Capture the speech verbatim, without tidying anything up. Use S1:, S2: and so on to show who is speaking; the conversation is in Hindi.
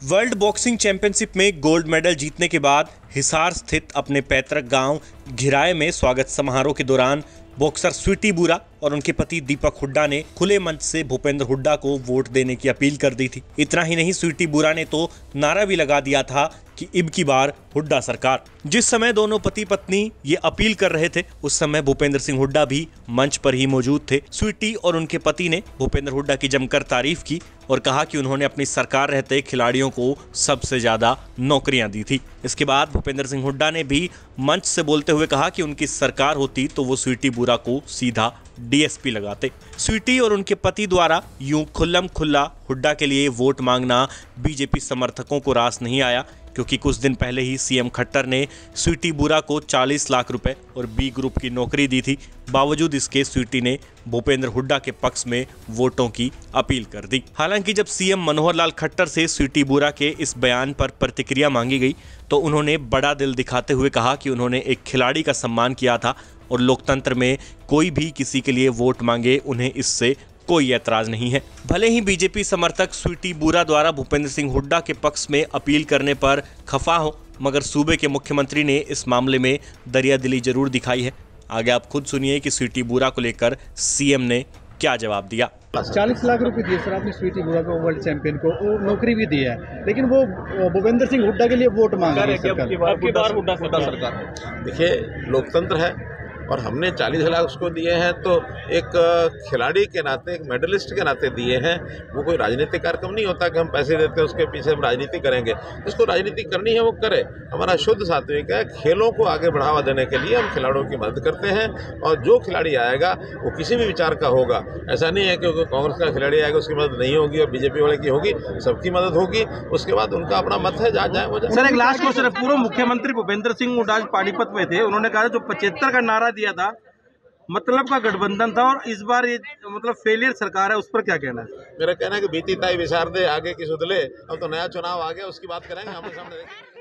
S1: वर्ल्ड बॉक्सिंग चैंपियनशिप में गोल्ड मेडल जीतने के बाद हिसार स्थित अपने पैतृक गांव घिराए में स्वागत समारोह के दौरान बॉक्सर स्वीटी बुरा और उनके पति दीपक हुड्डा ने खुले मंच से भूपेंद्र हुड्डा को वोट देने की अपील कर दी थी। इतना ही नहीं, स्वीटी बुरा ने तो नारा भी लगा दिया था कि इब की बार हुड्डा सरकार। जिस समय दोनों पति पत्नी ये अपील कर रहे थे, उस समय भूपेंद्र सिंह हुड्डा भी मंच पर ही मौजूद थे। स्वीटी और उनके पति ने भूपेंद्र हुड्डा की जमकर तारीफ की और कहा कि उन्होंने अपनी सरकार रहते खिलाड़ियों को सबसे ज्यादा नौकरियां दी थी। इसके बाद भूपेंद्र सिंह हुड्डा ने भी मंच से बोलते हुए कहा कि उनकी सरकार होती तो वो स्वीटी बुरा को सीधा डीएसपी लगाते। स्वीटी और उनके पति द्वारा यूं खुल्लम खुल्ला हुड्डा के लिए वोट मांगना बीजेपी समर्थकों को रास नहीं आया, क्योंकि कुछ दिन पहले ही सीएम खट्टर ने स्वीटी बुरा को चालीस लाख रुपए और बी ग्रुप की नौकरी दी थी। बावजूद इसके स्वीटी ने भूपेंद्र हुड्डा के पक्ष में वोटों की अपील कर दी। हालांकि जब सीएम मनोहर लाल खट्टर से स्वीटी बुरा के इस बयान पर प्रतिक्रिया मांगी गई तो उन्होंने बड़ा दिल दिखाते हुए कहा कि उन्होंने एक खिलाड़ी का सम्मान किया था और लोकतंत्र में कोई भी किसी के लिए वोट मांगे उन्हें इससे कोई ऐतराज नहीं है। भले ही बीजेपी समर्थक स्वीटी बुरा द्वारा भूपेंद्र सिंह हुड्डा के पक्ष में अपील करने पर खफा हो, मगर सूबे के मुख्यमंत्री ने इस मामले में दरियादिली जरूर दिखाई है। आगे आप खुद सुनिए कि स्वीटी बुरा को लेकर सीएम ने क्या जवाब दिया।
S2: चालीस लाख रुपए दिए सर आपने स्वीटी बुरा को, वर्ल्ड चैंपियन को, वो नौकरी भी दी है, लेकिन वो भूपेंद्र सिंह हुड्डा के लिए वोट मांग रही है सरकार।
S3: देखिए, लोकतंत्र है और हमने चालीस लाख उसको दिए हैं तो एक खिलाड़ी के नाते, एक मेडलिस्ट के नाते दिए हैं। वो कोई राजनीतिक कार्यक्रम नहीं होता कि हम पैसे देते हैं उसके पीछे हम राजनीति करेंगे। जिसको राजनीति करनी है वो करे। हमारा शुद्ध सात्विक है, खेलों को आगे बढ़ावा देने के लिए हम खिलाड़ियों की मदद करते हैं और जो खिलाड़ी आएगा वो किसी भी विचार का होगा। ऐसा नहीं है कि कांग्रेस का खिलाड़ी आएगा उसकी मदद नहीं होगी और बीजेपी वाले की होगी, सबकी मदद होगी। उसके बाद उनका अपना मत है, जा जाए वो जाए।
S4: सर, एक लास्ट क्वेश्चन है। पूर्व मुख्यमंत्री भूपेंद्र सिंह हुड्डा पानीपत में थे, उन्होंने कहा जो पचहत्तर का नारा दिया था, मतलब का गठबंधन था और इस बार ये मतलब फेलियर सरकार है, उस पर क्या कहना है?
S3: मेरा कहना है कि बीती ताई विचार दे, आगे की सुधले। अब तो नया चुनाव आ गया, उसकी बात करेंगे, आमने सामने देखेंगे।